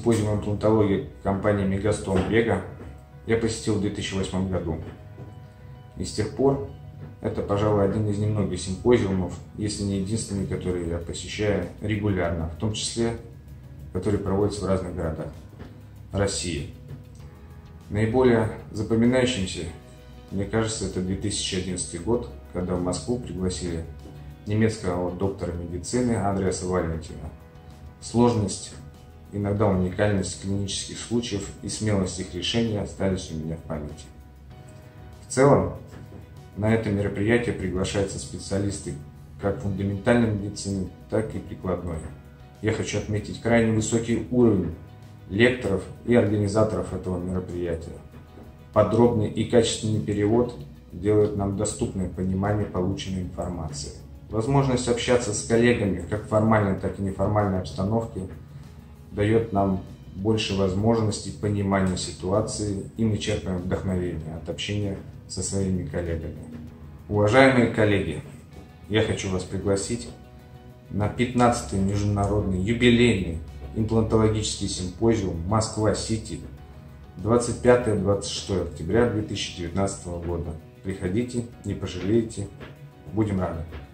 симпозиум имплантологии компании Мегастом Вега я посетил в 2008 году. И с тех пор это, пожалуй, один из немногих симпозиумов, если не единственный, который я посещаю регулярно, в том числе, который проводится в разных городах России. Наиболее запоминающимся, мне кажется, это 2011 год, когда в Москву пригласили немецкого доктора медицины Андреаса Валентина. Сложность, иногда уникальность клинических случаев и смелость их решения остались у меня в памяти. В целом, на это мероприятие приглашаются специалисты как фундаментальной медицины, так и прикладной. Я хочу отметить крайне высокий уровень лекторов и организаторов этого мероприятия. Подробный и качественный перевод делает нам доступное понимание полученной информации. Возможность общаться с коллегами как в формальной, так и неформальной обстановке дает нам больше возможностей понимания ситуации, и мы черпаем вдохновение от общения со своими коллегами. Уважаемые коллеги, я хочу вас пригласить на 15-й международный юбилейный имплантологический симпозиум Москва-Сити 25-26 октября 2019 года. Приходите, не пожалеете, будем рады.